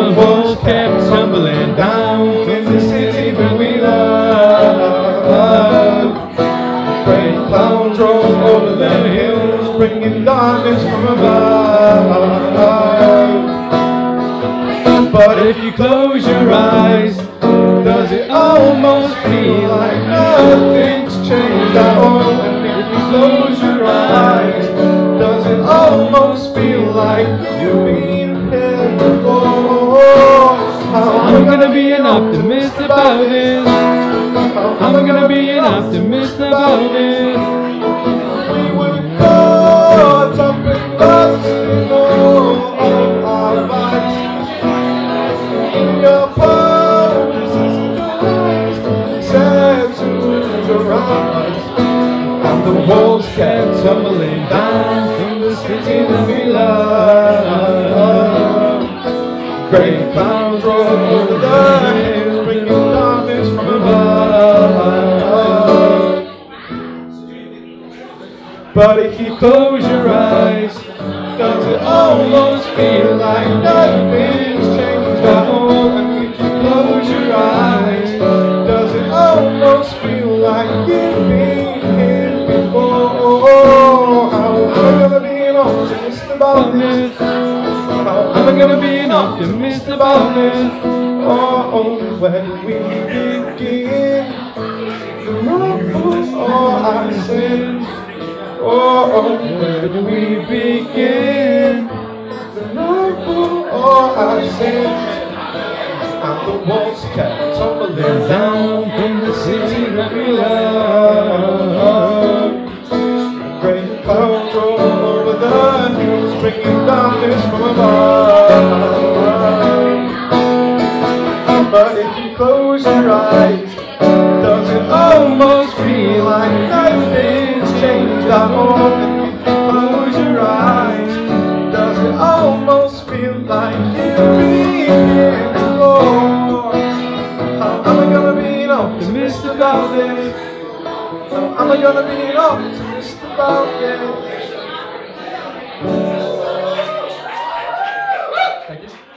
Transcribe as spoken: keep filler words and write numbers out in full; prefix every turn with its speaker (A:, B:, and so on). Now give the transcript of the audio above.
A: the walls kept tumbling down in the city that we love. Great clouds roll over the hills, bringing darkness from above. But if you close your eyes, does it almost feel like nothing's changed at all? And if you close your eyes, does it almost feel like you've been here before? I'm gonna be an optimist about this. I'm gonna be an optimist about this. We were caught up in lost in all of our lives. In your poses said to rise, and the walls kept tumbling down from the city that we love. Great clouds roll over the hills, bringing darkness from above. But if you close your eyes, does it almost feel like nothing's changed at all? And if you close your eyes, does it almost feel like you've been here before? How am I gonna be an optimist about this? How am I gonna be an optimist about this? Oh, when we begin to rumble all our sins. Oh, where do we begin to rumble all our sins? And the walls kept tumbling down from the city that we love. Great clouds roll over the hills, bringing darkness from above. But if you close your eyes, does it almost feel like nothing's changed at all? And if you close your eyes, does it almost feel like you've been here before? How am I gonna be an optimist about this? How am I gonna be an optimist about this? Thank you.